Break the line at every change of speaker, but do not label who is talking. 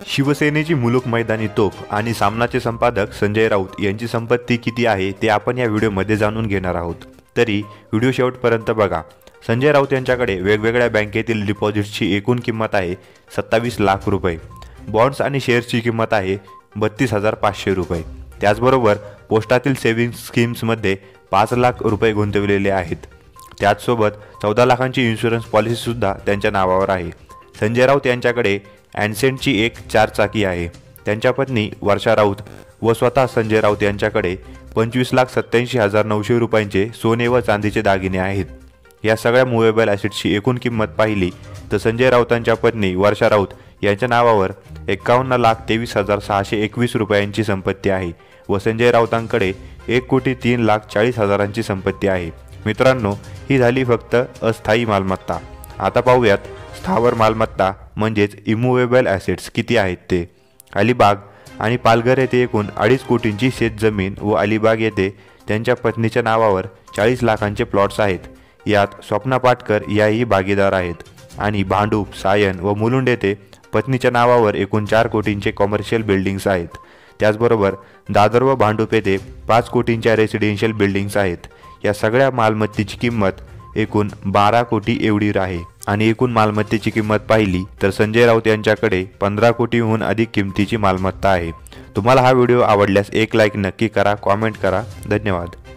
शिवसेनेची मुलुक मैदानी तोफ आणि सामनाचे संपादक संजय राऊत यांची संपत्ती किती आहे ते आपण या व्हिडिओमध्ये जाणून घेणार आहोत। तरी व्हिडिओ शेवटपर्यंत बघा। संजय राऊत यांच्याकडे वेगवेगळ्या बँकेतील डिपॉझिट्सची एकूण किंमत आहे 27 लाख रुपये। बॉन्ड्स आणि शेअर्सची किंमत आहे 32,500 रुपये। त्याचबरोबर पोस्टातील सेव्हिंग्ज स्कीम्समध्ये 5 लाख रुपये गुंतवलेले आहेत। त्याचसोबत 14 लाखांची इन्शुरन्स पॉलिसीसुद्धा त्यांच्या नावावर आहे। संजय राऊत यांच्याकडे ॲन्सेंटची एक 4 चाकी आहे। त्यांच्या पत्नी वर्षा राऊत व स्वतः संजय राऊत यांच्याकडे 25,87,900 रुपयांचे सोने व चांदीचे दागिने आहेत। या सगळ्या मूवेबल ॲसेट्सची एकूण किंमत पाहिली तर संजय राऊतांच्या पत्नी वर्षा राऊत यांच्या नावावर 51,23,621 रुपयांची संपत्ती आहे व संजय राऊतांकडे 1,03,40,000ची संपत्ती आहे। मित्रांनो, ही झाली फक्त अस्थायी मालमत्ता। आता पाहूयात स्थावर मालमत्ता म्हणजेच इमूवेबल ॲसेट्स किती आहेत ते। अलिबाग आणि पालघर येथे एकूण 2.5 कोटींची शेतजमीन व अलिबाग येथे त्यांच्या पत्नीच्या नावावर 40 लाखांचे प्लॉट्स आहेत। यात स्वप्ना पाटकर याही भागीदार आहेत आणि भांडूप, सायन व मुलुंड येथे पत्नीच्या नावावर एकूण 4 कोटींचे कॉमर्शियल बिल्डिंग्स आहेत। त्याचबरोबर दादर व भांडूप येथे 5 कोटींच्या रेसिडेन्शियल बिल्डिंग्स आहेत। या सगळ्या मालमत्तेची किंमत एकूण 12 कोटी एवढी आहे आणि एकूण मालमत्तेची किंमत पाहिली तर संजय राऊत यांच्याकडे 15 कोटीहून अधिक किमतीची मालमत्ता आहे। तुम्हाला हा व्हिडिओ आवडल्यास एक लाईक नक्की करा, कॉमेंट करा। धन्यवाद।